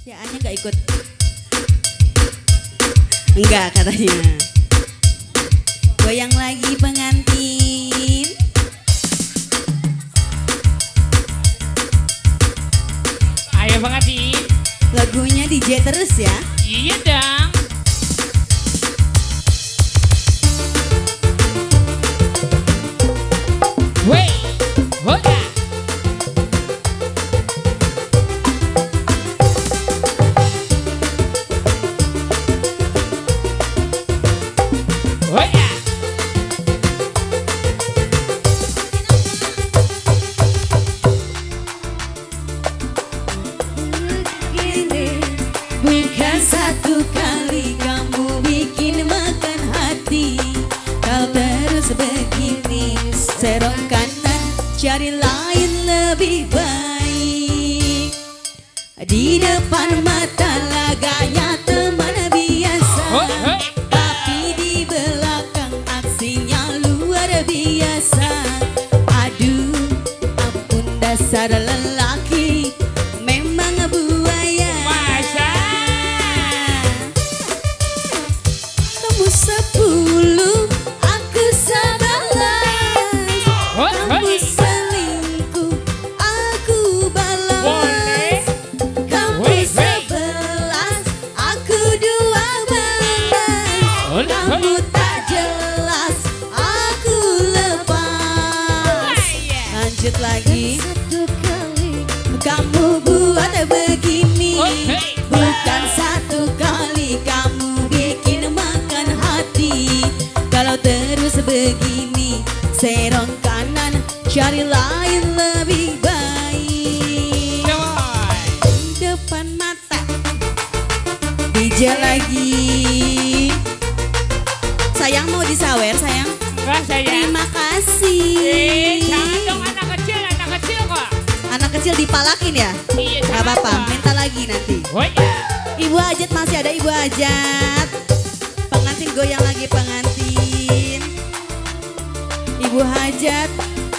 Si A-nya nggak ikut. Enggak katanya. Goyang lagi pengantin. Ayo pengantin. Lagunya DJ terus ya. Iya dong. Wey, hola. Hola. Bukan satu kali kamu bikin makan hati. Kau terus begini, serong kanan cari lain lebih baik. Di depan mata laganya teman biasa, tapi di belakang aksinya luar biasa. Aduh, ampun dasar lelaki, memang buaya. Kamu 10, aku 11. Kamu selingkuh, aku balas. Kamu 11, aku 12. Kamu tak jelas, aku lepas. Lanjut lagi. Kamu buat begini, bukan satu kali kamu bikin makan hati. Kalau terus begini, serong kanan cari lain lebih baik. Depan mata DJ lagi. Sayang mau disawer sayang. Enggak sayang. Terima kasih. Jangan dong anak kecil kok. Anak kecil dipalakin ya? Iya, Gak apa-apa, minta lagi nanti. Oh iya. Ibu Hajat masih ada Ibu Hajat. Pengantin goyang lagi pengantin. Ibu Hajat.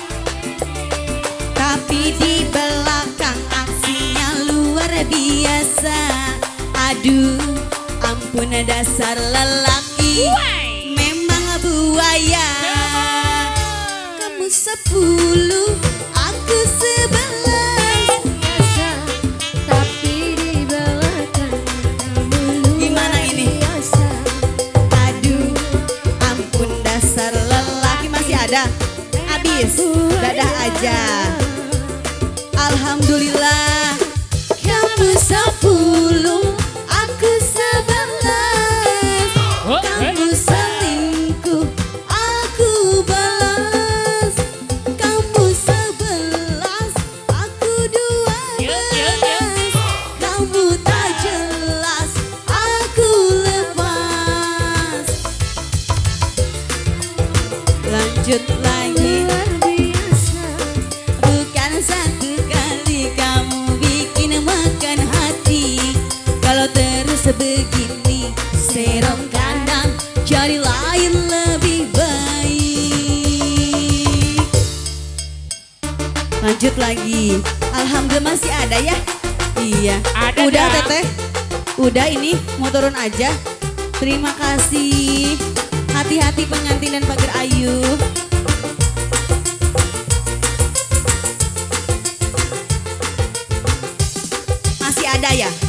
Tapi di belakang aksinya luar biasa. Aduh, ampun dasar lelaki, memang buaya. Kamu 10, aku 11. Gimana ini? Aduh, ampun dasar lelaki, masih ada. Habis, dadah aja. Alhamdulillah. Kamu 10, aku 11. Kamu selingkuh, aku balas. Kamu 11, aku 12. Kamu tak jelas, aku lepas. Lanjut lagi. Bukan satu kali kamu bikin makan hati. Kalau terus begini, serong kanan cari lain lebih baik. Lanjut lagi. Alhamdulillah masih ada ya. Iya. Ada udah dah. Teteh. Udah ini mau turun aja. Terima kasih. Hati-hati pengantin dan pagar ayu. Masih ada ya?